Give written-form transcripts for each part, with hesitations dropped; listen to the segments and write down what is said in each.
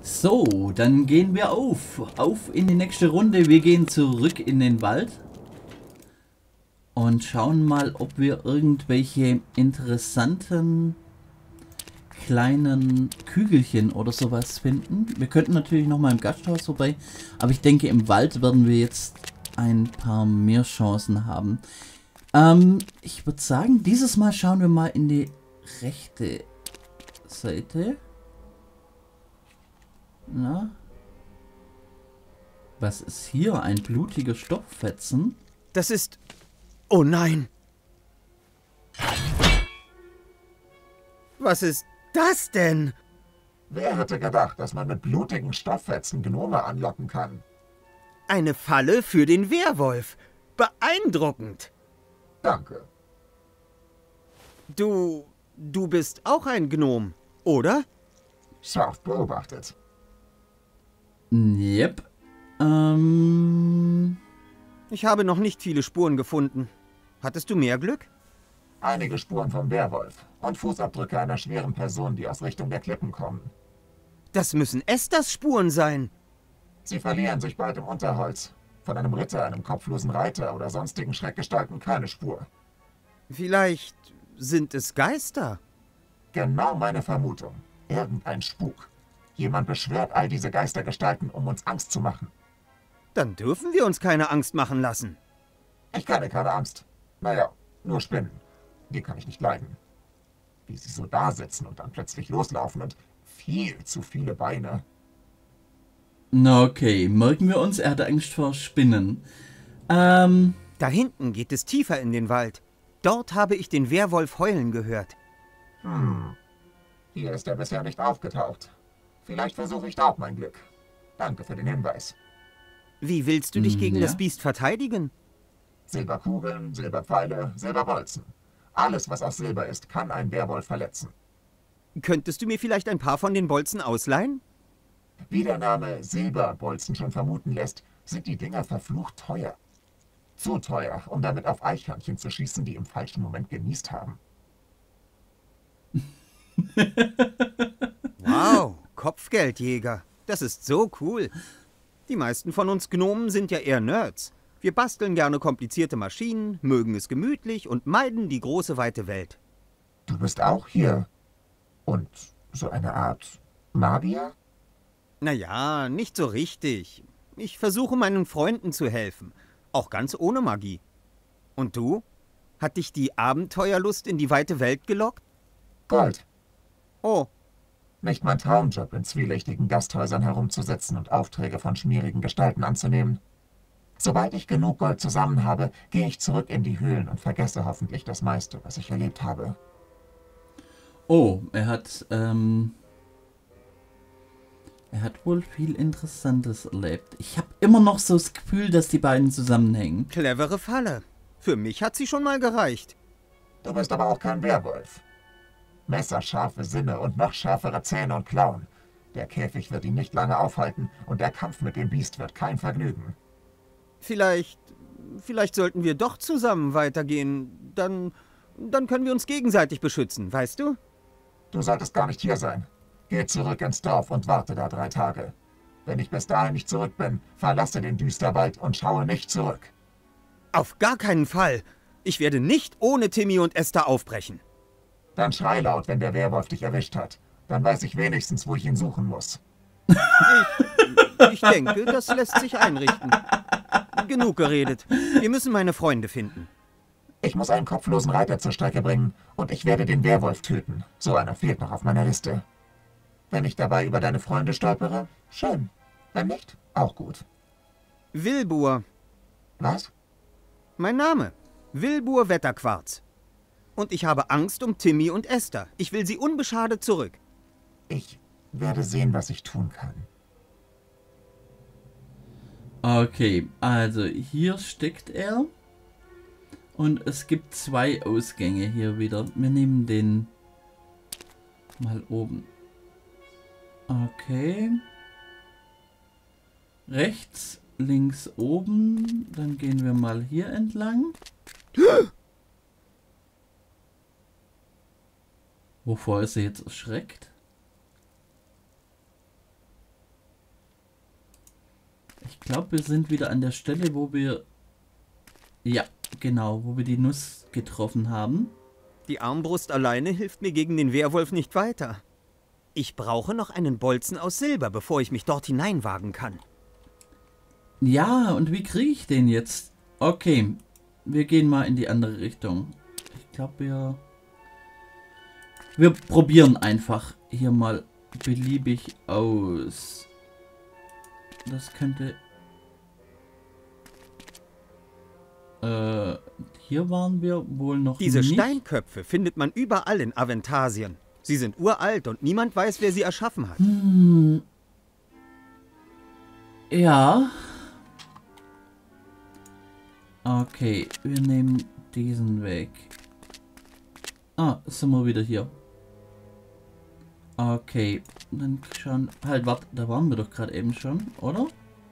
So, dann gehen wir auf. Auf in die nächste Runde. Wir gehen zurück in den Wald. Und schauen mal, ob wir irgendwelche interessanten kleinen Kügelchen oder sowas finden. Wir könnten natürlich noch mal im Gasthaus vorbei. Aber ich denke, im Wald werden wir jetzt ein paar mehr Chancen haben. Ich würde sagen, dieses Mal schauen wir mal in die rechte Seite. Na? Was ist hier? Ein blutiger Stopffetzen? Das ist... Oh nein! Was ist das denn? Wer hätte gedacht, dass man mit blutigen Stofffetzen Gnome anlocken kann? Eine Falle für den Werwolf. Beeindruckend. Danke. Du bist auch ein Gnom, oder? Scharf beobachtet. Yep. Ich habe noch nicht viele Spuren gefunden. Hattest du mehr Glück? Einige Spuren vom Werwolf und Fußabdrücke einer schweren Person, die aus Richtung der Klippen kommen. Das müssen Esthers Spuren sein. Sie verlieren sich bald im Unterholz. Von einem Ritter, einem kopflosen Reiter oder sonstigen Schreckgestalten keine Spur. Vielleicht sind es Geister. Genau meine Vermutung. Irgendein Spuk. Jemand beschwört all diese Geistergestalten, um uns Angst zu machen. Dann dürfen wir uns keine Angst machen lassen. Ich kenne keine Angst. Naja, nur Spinnen. Die kann ich nicht leiden. Wie sie so da sitzen und dann plötzlich loslaufen und viel zu viele Beine. Na okay, merken wir uns, er hatte Angst vor Spinnen. Da hinten geht es tiefer in den Wald. Dort habe ich den Werwolf heulen gehört. Hier ist er bisher nicht aufgetaucht. Vielleicht versuche ich da auch mein Glück. Danke für den Hinweis. Wie willst du dich gegen ja. das Biest verteidigen? Silberkugeln, Silberpfeile, Silberbolzen. Alles, was aus Silber ist, kann einen Werwolf verletzen. Könntest du mir vielleicht ein paar von den Bolzen ausleihen? Wie der Name Silberbolzen schon vermuten lässt, sind die Dinger verflucht teuer. Zu teuer, um damit auf Eichhörnchen zu schießen, die im falschen Moment genießt haben. Wow, Kopfgeldjäger. Das ist so cool. Die meisten von uns Gnomen sind ja eher Nerds. Wir basteln gerne komplizierte Maschinen, mögen es gemütlich und meiden die große weite Welt. Du bist auch hier. Und so eine Art Magier? Naja, nicht so richtig. Ich versuche meinen Freunden zu helfen. Auch ganz ohne Magie. Und du? Hat dich die Abenteuerlust in die weite Welt gelockt? Gold. Oh, Nicht mein Traumjob, in zwielichtigen Gasthäusern herumzusitzen und Aufträge von schmierigen Gestalten anzunehmen. Sobald ich genug Gold zusammen habe, gehe ich zurück in die Höhlen und vergesse hoffentlich das meiste, was ich erlebt habe. Oh, er hat wohl viel Interessantes erlebt. Ich habe immer noch so das Gefühl, dass die beiden zusammenhängen. clevere Falle. Für mich hat sie schon mal gereicht. Du bist aber auch kein Werwolf. Messerscharfe Sinne und noch schärfere Zähne und Klauen. Der Käfig wird ihn nicht lange aufhalten und der Kampf mit dem Biest wird kein Vergnügen. Vielleicht sollten wir doch zusammen weitergehen. Dann können wir uns gegenseitig beschützen, weißt du? Du solltest gar nicht hier sein. Geh zurück ins Dorf und warte da 3 Tage. Wenn ich bis dahin nicht zurück bin, verlasse den Düsterwald und schaue nicht zurück. Auf gar keinen Fall. Ich werde nicht ohne Timmy und Esther aufbrechen. Dann schrei laut, wenn der Werwolf dich erwischt hat. Dann weiß ich wenigstens, wo ich ihn suchen muss. Ich denke, das lässt sich einrichten. Genug geredet. Wir müssen meine Freunde finden. Ich muss einen kopflosen Reiter zur Strecke bringen und ich werde den Werwolf töten. So einer fehlt noch auf meiner Liste. Wenn ich dabei über deine Freunde stolpere, schön. Wenn nicht, auch gut. Wilbur. Was? Mein Name. Wilbur Wetterquarz. Und ich habe Angst um Timmy und Esther. Ich will sie unbeschadet zurück. Ich werde sehen, was ich tun kann. Okay, also hier steckt er. Und es gibt 2 Ausgänge hier wieder. Wir nehmen den mal oben. Okay. Rechts, links, oben. Dann gehen wir mal hier entlang. Wovor ist er jetzt erschreckt? Ich glaube, wir sind wieder an der Stelle, wo wir... Ja, genau, wo wir die Nuss getroffen haben. Die Armbrust alleine hilft mir gegen den Werwolf nicht weiter. Ich brauche noch einen Bolzen aus Silber, bevor ich mich dort hineinwagen kann. Ja, und wie kriege ich den jetzt? Okay, wir gehen mal in die andere Richtung. Ich glaube, wir probieren einfach hier mal beliebig aus. Das könnte... hier waren wir wohl noch Diese nicht. Steinköpfe findet man überall in Aventasien. Sie sind uralt und niemand weiß, wer sie erschaffen hat. Ja. Okay, wir nehmen diesen Weg. Ah, sind wir wieder hier. Okay, dann schauen... Halt, warte, da waren wir doch gerade eben schon, oder?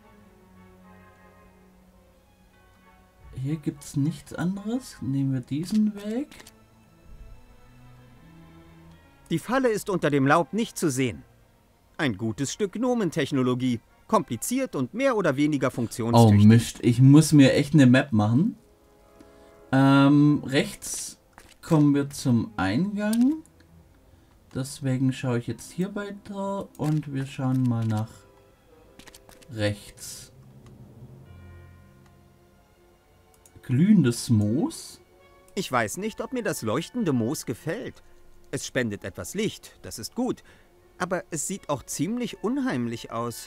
Hier gibt es nichts anderes. Nehmen wir diesen Weg. Die Falle ist unter dem Laub nicht zu sehen. Ein gutes Stück Gnomentechnologie. Kompliziert und mehr oder weniger Oh funktionstüchtig. Mist, ich muss mir echt eine Map machen. Rechts kommen wir zum Eingang. Deswegen schaue ich jetzt hier weiter und wir schauen mal nach rechts. Glühendes Moos. Ich weiß nicht, ob mir das leuchtende Moos gefällt. Es spendet etwas Licht, das ist gut. Aber es sieht auch ziemlich unheimlich aus.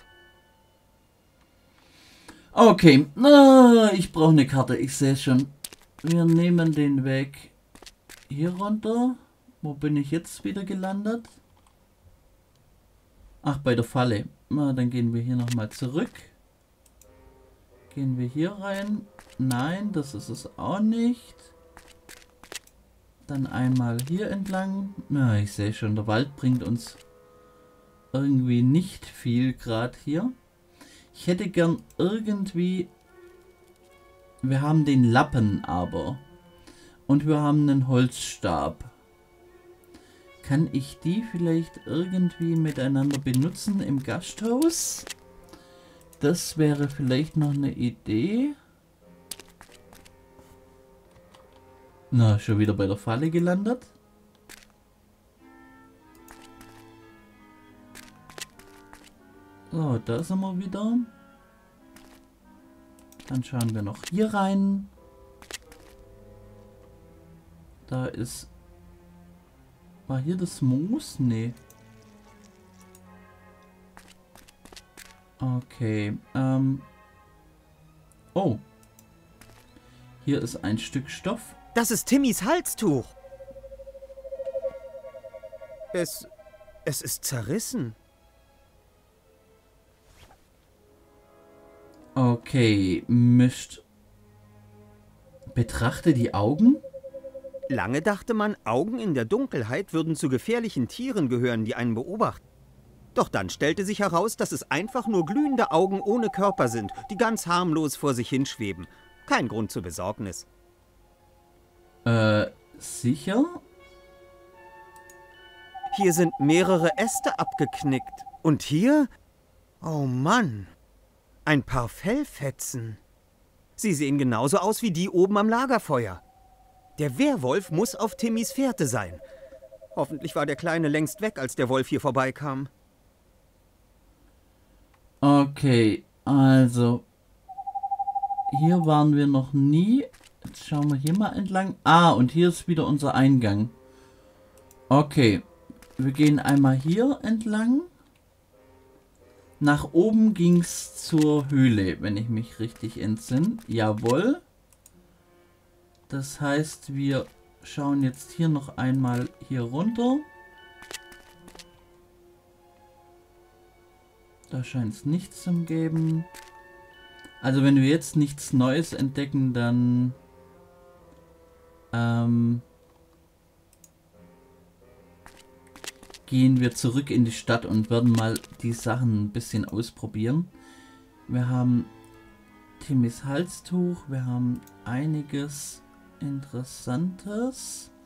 Okay, ich brauche eine Karte, ich sehe schon. Wir nehmen den Weg hier runter. Wo bin ich jetzt wieder gelandet? Ach, bei der Falle. Na, dann gehen wir hier nochmal zurück. Gehen wir hier rein? Nein, das ist es auch nicht. Dann einmal hier entlang. Na, ich sehe schon, der Wald bringt uns irgendwie nicht viel gerade hier. Ich hätte gern irgendwie... Wir haben den Lappen aber. Und wir haben einen Holzstab. Kann ich die vielleicht irgendwie miteinander benutzen im Gasthaus? Das wäre vielleicht noch eine Idee. Na, schon wieder bei der Falle gelandet. So, da sind wir wieder. Dann schauen wir noch hier rein. Da ist... War hier das Moos? Nee. Okay, oh. Hier ist ein Stück Stoff. Das ist Timmys Halstuch. Es ist zerrissen. Okay, mischt. Betrachte die Augen. Lange dachte man, Augen in der Dunkelheit würden zu gefährlichen Tieren gehören, die einen beobachten. Doch dann stellte sich heraus, dass es einfach nur glühende Augen ohne Körper sind, die ganz harmlos vor sich hinschweben. Kein Grund zur Besorgnis. Sicher? Hier sind mehrere Äste abgeknickt. Und hier? Oh Mann. Ein paar Fellfetzen. Sie sehen genauso aus wie die oben am Lagerfeuer. Der Werwolf muss auf Timmys Fährte sein. Hoffentlich war der Kleine längst weg, als der Wolf hier vorbeikam. Okay, also. Hier waren wir noch nie. Jetzt schauen wir hier mal entlang. Ah, und hier ist wieder unser Eingang. Okay, wir gehen einmal hier entlang. Nach oben ging es zur Höhle, wenn ich mich richtig entsinne. Jawohl. Das heißt, wir schauen jetzt hier noch einmal hier runter. Da scheint es nichts zu geben. Also wenn wir jetzt nichts Neues entdecken, dann gehen wir zurück in die Stadt und werden mal die Sachen ein bisschen ausprobieren. Wir haben Timmys Halstuch, wir haben einiges Interessantes.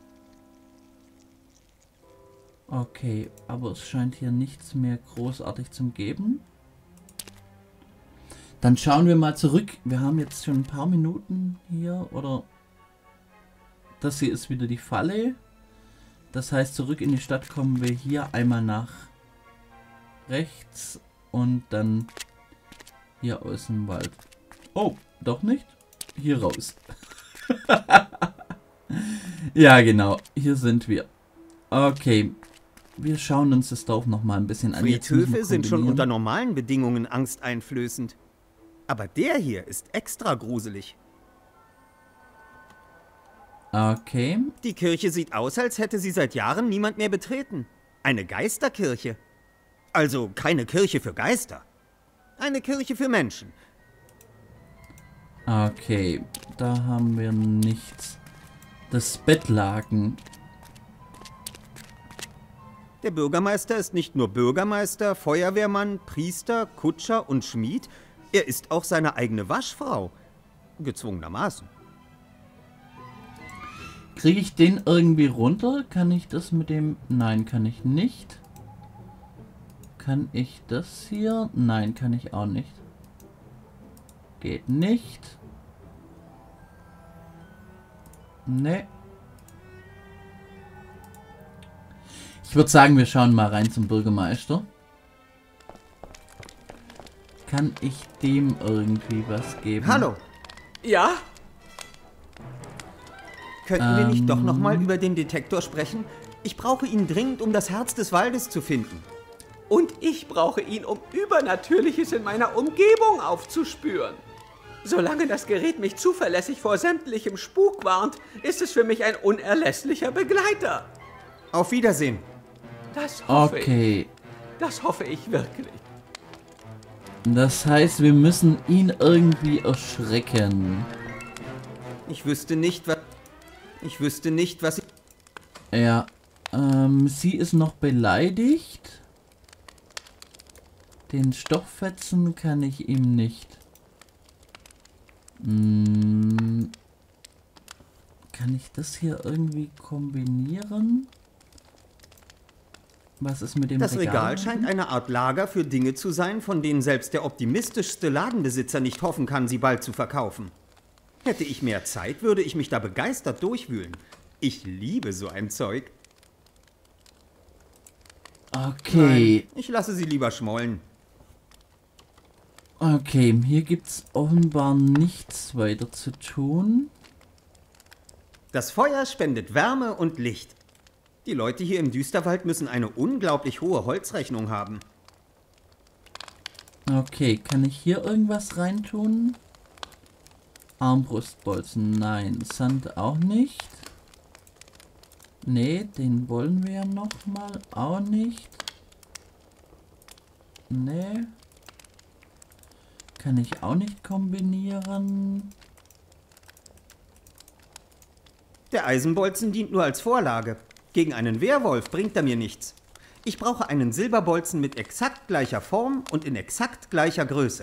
Okay, aber es scheint hier nichts mehr großartig zu geben. Dann schauen wir mal zurück. Wir haben jetzt schon ein paar Minuten hier, oder? Das hier ist wieder die Falle. Das heißt, zurück in die Stadt kommen wir hier einmal nach rechts und dann hier aus dem Wald. Oh, doch nicht? Hier raus. Ja, genau. Hier sind wir. Okay. Wir schauen uns das Dorf noch mal ein bisschen an. Friedhöfe sind schon unter normalen Bedingungen angsteinflößend. Aber der hier ist extra gruselig. Okay. Die Kirche sieht aus, als hätte sie seit Jahren niemand mehr betreten. Eine Geisterkirche. Also keine Kirche für Geister. Eine Kirche für Menschen. Okay. Da haben wir nichts. Das Bettlaken. Der Bürgermeister ist nicht nur Bürgermeister, Feuerwehrmann, Priester, Kutscher und Schmied. Er ist auch seine eigene Waschfrau. Gezwungenermaßen. Kriege ich den irgendwie runter? Kann ich das mit dem... Nein, kann ich nicht. Kann ich das hier? Nein, kann ich auch nicht. Geht nicht. Ne. Ich würde sagen, wir schauen mal rein zum Bürgermeister. Kann ich dem irgendwie was geben? Hallo. Ja? Könnten wir nicht doch noch mal über den Detektor sprechen? Ich brauche ihn dringend, um das Herz des Waldes zu finden. Und ich brauche ihn, um Übernatürliches in meiner Umgebung aufzuspüren. Solange das Gerät mich zuverlässig vor sämtlichem Spuk warnt, ist es für mich ein unerlässlicher Begleiter. Auf Wiedersehen. Das hoffe ich. Okay. Das hoffe ich wirklich. Das heißt, wir müssen ihn irgendwie erschrecken. Ich wüsste nicht, was... Ja. Sie ist noch beleidigt. Den Stofffetzen kann ich ihm nicht. Kann ich das hier irgendwie kombinieren? Was ist mit dem Das Regal Regal? scheint eine Art Lager für Dinge zu sein, von denen selbst der optimistischste Ladenbesitzer nicht hoffen kann, sie bald zu verkaufen. Hätte ich mehr Zeit, würde ich mich da begeistert durchwühlen. Ich liebe so ein Zeug. Okay. Nein, ich lasse sie lieber schmollen. Okay, hier gibt's offenbar nichts weiter zu tun. Das Feuer spendet Wärme und Licht. Die Leute hier im Düsterwald müssen eine unglaublich hohe Holzrechnung haben. Okay, kann ich hier irgendwas reintun? Armbrustbolzen, nein. Sand auch nicht. Nee, den wollen wir ja noch mal. Auch nicht. Nee. Kann ich auch nicht kombinieren. Der Eisenbolzen dient nur als Vorlage. Gegen einen Werwolf bringt er mir nichts. Ich brauche einen Silberbolzen mit exakt gleicher Form und in exakt gleicher Größe.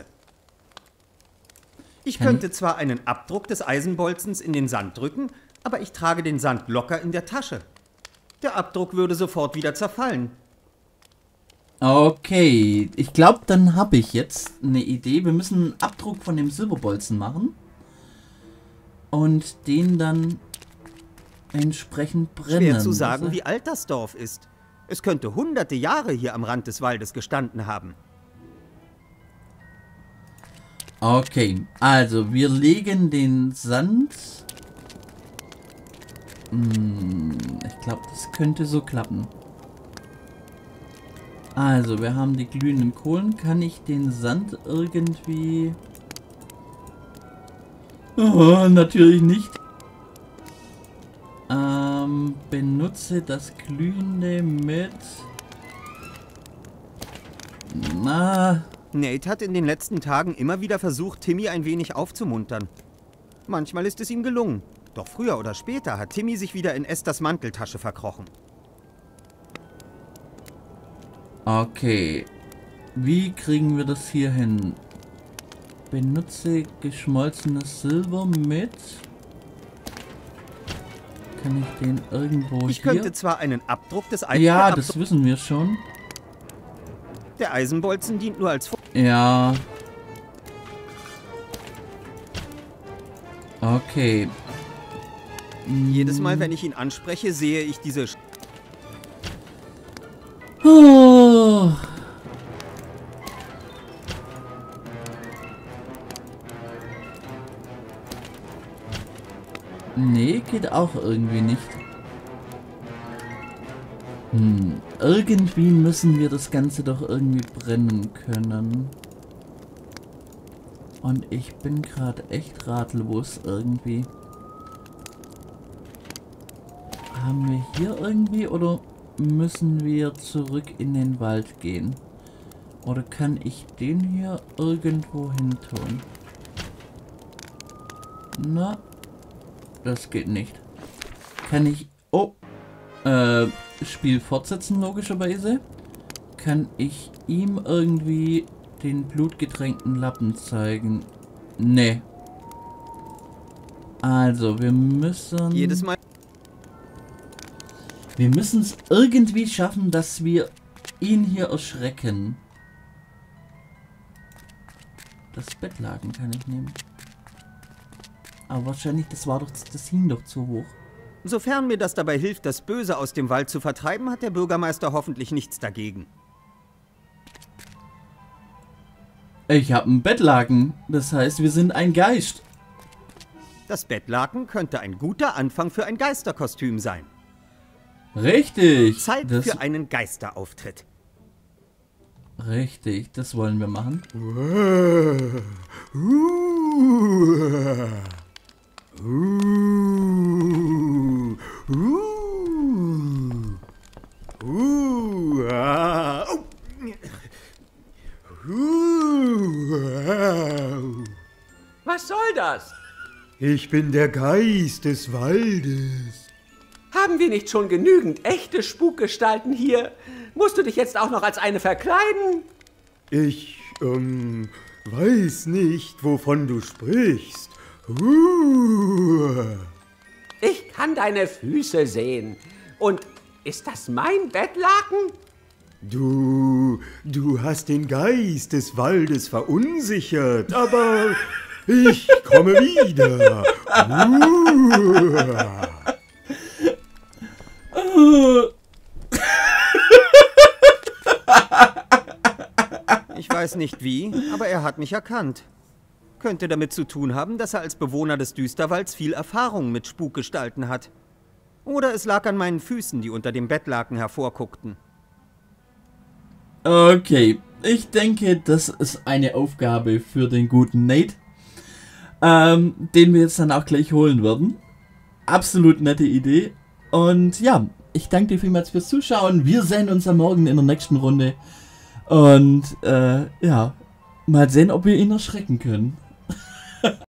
Ich könnte zwar einen Abdruck des Eisenbolzens in den Sand drücken, aber ich trage den Sand locker in der Tasche. Der Abdruck würde sofort wieder zerfallen. Okay, ich glaube, dann habe ich jetzt eine Idee. Wir müssen einen Abdruck von dem Silberbolzen machen. Und den dann entsprechend brennen. Schwer zu sagen, wie alt das Dorf ist. Es könnte hunderte Jahre hier am Rand des Waldes gestanden haben. Okay, also wir legen den Sand. Ich glaube, das könnte so klappen. Also, wir haben die glühenden Kohlen. Kann ich den Sand irgendwie... Oh, natürlich nicht. Benutze das Glühende mit... Nate hat in den letzten Tagen immer wieder versucht, Timmy ein wenig aufzumuntern. Manchmal ist es ihm gelungen. Doch früher oder später hat Timmy sich wieder in Esthers Manteltasche verkrochen. Okay. Wie kriegen wir das hier hin? Benutze geschmolzenes Silber mit... Kann ich den irgendwo Ich hier... könnte zwar einen Abdruck des Eisen... Ja, das wissen wir schon. Der Eisenbolzen dient nur als... Ja. Okay. Jedes Mal, wenn ich ihn anspreche, sehe ich diese... Oh. Nee, geht auch irgendwie nicht. Irgendwie müssen wir das Ganze doch irgendwie brennen können. Und ich bin gerade echt ratlos irgendwie. Haben wir hier irgendwie oder müssen wir zurück in den Wald gehen? Oder kann ich den hier irgendwo hin tun? Na, das geht nicht. Kann ich... Oh, Spiel fortsetzen logischerweise. Kann ich ihm irgendwie den blutgetränkten Lappen zeigen? Nee. Also, wir müssen... Jedes Mal... Wir müssen es irgendwie schaffen, dass wir ihn hier erschrecken. Das Bettlaken kann ich nehmen. Aber wahrscheinlich, das hing doch zu hoch. Sofern mir das dabei hilft, das Böse aus dem Wald zu vertreiben, hat der Bürgermeister hoffentlich nichts dagegen. Ich habe einen Bettlaken. Das heißt, wir sind ein Geist. Das Bettlaken könnte ein guter Anfang für ein Geisterkostüm sein. Richtig. Zeit für einen Geisterauftritt. Richtig, das wollen wir machen. Was soll das? Ich bin der Geist des Waldes. Haben wir nicht schon genügend echte Spukgestalten hier? Musst du dich jetzt auch noch als eine verkleiden? Ich, weiß nicht, wovon du sprichst. Ich kann deine Füße sehen. Und ist das mein Bettlaken? Du hast den Geist des Waldes verunsichert, aber ich komme wieder. Ich weiß nicht wie, aber er hat mich erkannt. Könnte damit zu tun haben, dass er als Bewohner des Düsterwalds viel Erfahrung mit Spukgestalten hat. Oder es lag an meinen Füßen, die unter dem Bettlaken hervorguckten. Okay, ich denke, das ist eine Aufgabe für den guten Nate, den wir jetzt dann auch gleich holen werden. Absolut nette Idee. Und ja, ich danke dir vielmals fürs Zuschauen. Wir sehen uns am Morgen in der nächsten Runde. Und ja, mal sehen, ob wir ihn erschrecken können.